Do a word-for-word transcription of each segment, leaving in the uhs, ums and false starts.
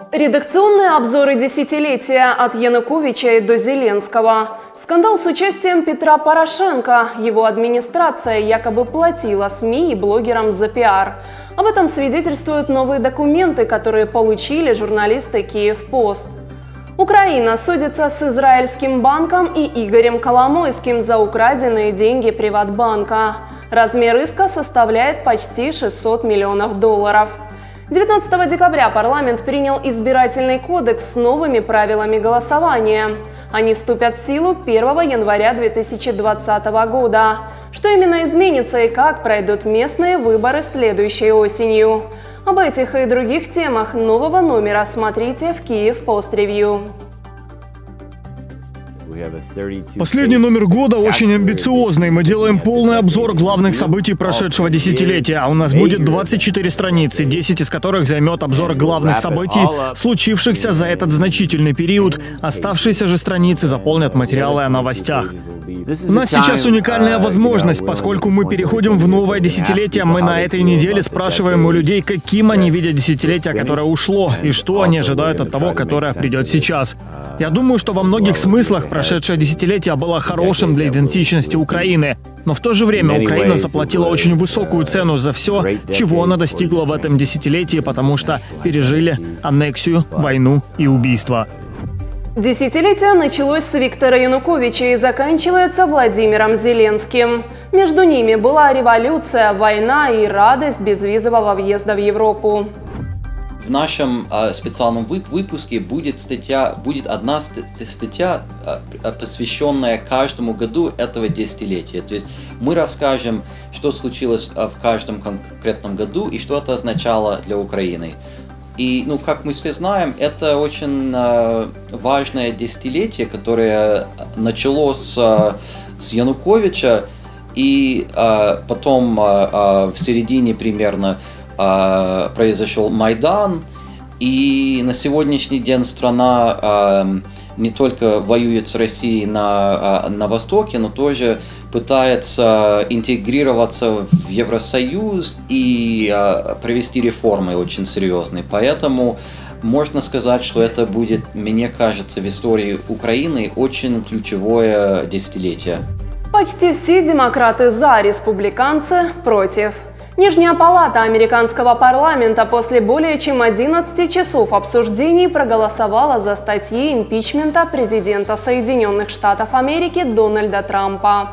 Редакционные обзоры десятилетия от Януковича и до Зеленского. Скандал с участием Петра Порошенко. Его администрация якобы платила СМИ и блогерам за пиар. Об этом свидетельствуют новые документы, которые получили журналисты «Киевпост». Украина судится с израильским банком и Игорем Коломойским за украденные деньги Приватбанка. Размер иска составляет почти шестьсот миллионов долларов. девятнадцатого декабря парламент принял избирательный кодекс с новыми правилами голосования. Они вступят в силу первого января две тысячи двадцатого года. Что именно изменится и как пройдут местные выборы следующей осенью? Об этих и других темах нового номера смотрите в Киевпост Ревью. Последний номер года очень амбициозный. Мы делаем полный обзор главных событий прошедшего десятилетия. У нас будет двадцать четыре страницы, десять из которых займет обзор главных событий, случившихся за этот значительный период. Оставшиеся же страницы заполнят материалы о новостях. У нас сейчас уникальная возможность, поскольку мы переходим в новое десятилетие. Мы на этой неделе спрашиваем у людей, каким они видят десятилетие, которое ушло, и что они ожидают от того, которое придет сейчас. Я думаю, что во многих смыслах прошедшее десятилетие было хорошим для идентичности Украины. Но в то же время Украина заплатила очень высокую цену за все, чего она достигла в этом десятилетии, потому что пережили аннексию, войну и убийство. Десятилетие началось с Виктора Януковича и заканчивается Владимиром Зеленским. Между ними была революция, война и радость безвизового въезда в Европу. В нашем э, специальном выпуске будет статья, будет одна статья, э, посвященная каждому году этого десятилетия. То есть мы расскажем, что случилось в каждом конкретном году и что это означало для Украины. И, ну, как мы все знаем, это очень э, важное десятилетие, которое началось э, с Януковича и э, потом э, в середине примерно Uh, произошел Майдан, и на сегодняшний день страна uh, не только воюет с Россией на, uh, на Востоке, но тоже пытается интегрироваться в Евросоюз и uh, провести реформы очень серьезные. Поэтому можно сказать, что это будет, мне кажется, в истории Украины очень ключевое десятилетие. Почти все демократы за, республиканцы против. Нижняя палата американского парламента после более чем одиннадцати часов обсуждений проголосовала за статьи импичмента президента Соединенных Штатов Америки Дональда Трампа.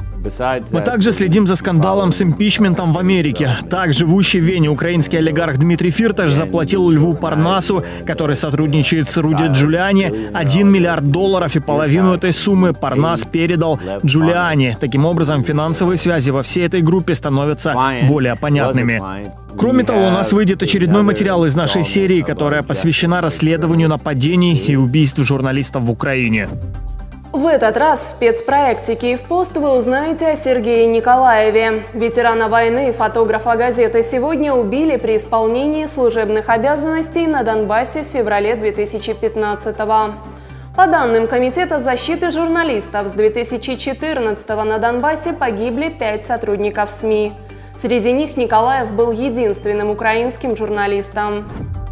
Мы также следим за скандалом с импичментом в Америке. Так, живущий в Вене украинский олигарх Дмитрий Фирташ заплатил Льву Парнасу, который сотрудничает с Руди Джулиани, один миллиард долларов, и половину этой суммы Парнас передал Джулиани. Таким образом, финансовые связи во всей этой группе становятся более понятными. Кроме того, у нас выйдет очередной материал из нашей серии, которая посвящена расследованию нападений и убийств журналистов в Украине. В этот раз в спецпроекте «Киевпост» вы узнаете о Сергее Николаеве. Ветерана войны и фотографа газеты «Сегодня» убили при исполнении служебных обязанностей на Донбассе в феврале две тысячи пятнадцатого. По данным Комитета защиты журналистов, с две тысячи четырнадцатого на Донбассе погибли пять сотрудников СМИ. Среди них Николаев был единственным украинским журналистом.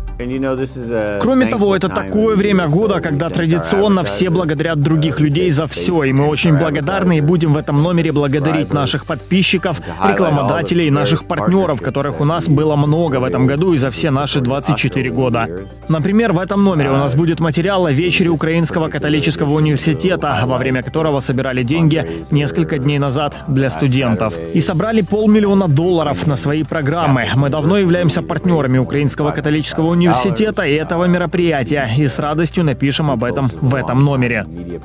Кроме того, это такое время года, когда традиционно все благодарят других людей за все, и мы очень благодарны и будем в этом номере благодарить наших подписчиков, рекламодателей и наших партнеров, которых у нас было много в этом году и за все наши двадцать четыре года. Например, в этом номере у нас будет материал о вечере Украинского католического университета, во время которого собирали деньги несколько дней назад для студентов. И собрали полмиллиона долларов на свои программы. Мы давно являемся партнерами Украинского католического университета, университета и этого мероприятия, и с радостью напишем об этом в этом номере.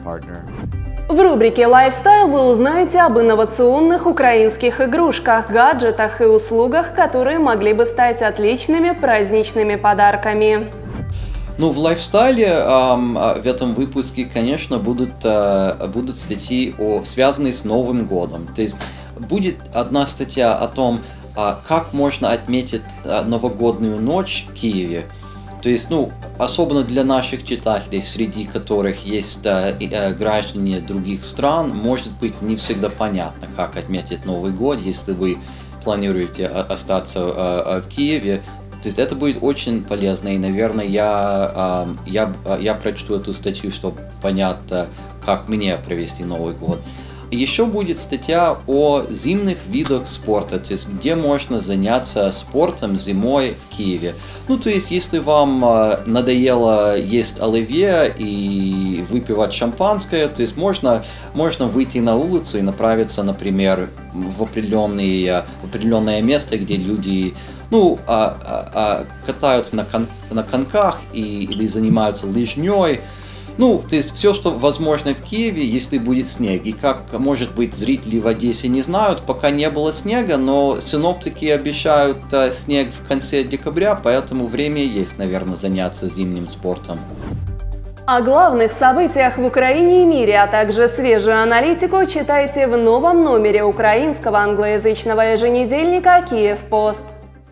В рубрике «Лайфстайл» вы узнаете об инновационных украинских игрушках, гаджетах и услугах, которые могли бы стать отличными праздничными подарками. Ну, в лайфстайле эм, в этом выпуске, конечно, будут, э, будут статьи, о, связанные с Новым годом. То есть будет одна статья о том, как можно отметить новогоднюю ночь в Киеве. То есть, ну, особенно для наших читателей, среди которых есть э, э, граждане других стран, может быть, не всегда понятно, как отметить Новый год, если вы планируете остаться э, в Киеве. То есть это будет очень полезно, и, наверное, я, я, я прочту эту статью, чтобы понять, как мне провести Новый год. Еще будет статья о зимних видах спорта, то есть где можно заняться спортом зимой в Киеве. Ну, то есть, если вам надоело есть оливье и выпивать шампанское, то есть можно, можно выйти на улицу и направиться, например, в, определенные, в определенное место, где люди ну, а, а, а, катаются на, кон, на коньках и, или занимаются лыжней. Ну, то есть все, что возможно в Киеве, если будет снег. И как, может быть, зрители в Одессе не знают, пока не было снега, но синоптики обещают а, снег в конце декабря, поэтому время есть, наверное, заняться зимним спортом. О главных событиях в Украине и мире, а также свежую аналитику читайте в новом номере украинского англоязычного еженедельника «Киевпост».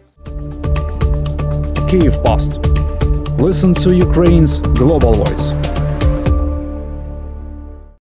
Киевпост. Listen to Ukraine's global voice.